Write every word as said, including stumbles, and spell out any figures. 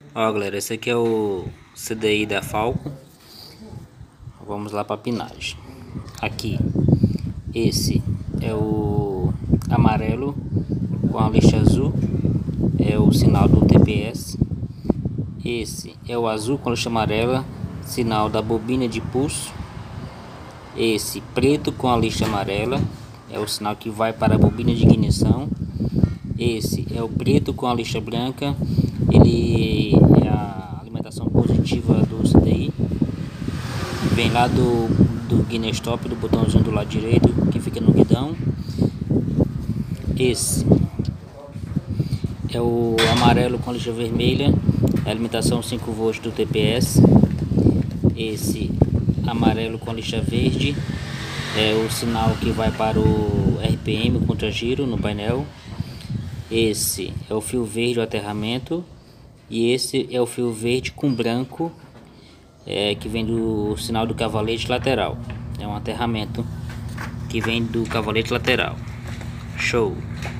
Ó galera, esse aqui é o C D I da Falcon. Vamos lá para pinagem. Aqui, esse é o amarelo com a lixa azul, é o sinal do T P S. Esse é o azul com a lixa amarela, sinal da bobina de pulso. Esse preto com a lixa amarela é o sinal que vai para a bobina de ignição. Esse é o preto com a lixa branca, ele é a alimentação positiva do C D I. Vem lá do, do guinness stop, do botãozinho do lado direito que fica no guidão. Esse é o amarelo com a lixa vermelha, é a alimentação cinco volts do T P S. Esse amarelo com a lixa verde é o sinal que vai para o R P M, o contra-giro no painel. Esse é o fio verde, o aterramento. E esse é o fio verde com branco, é, que vem do sinal do cavalete lateral. É um aterramento que vem do cavalete lateral. Show!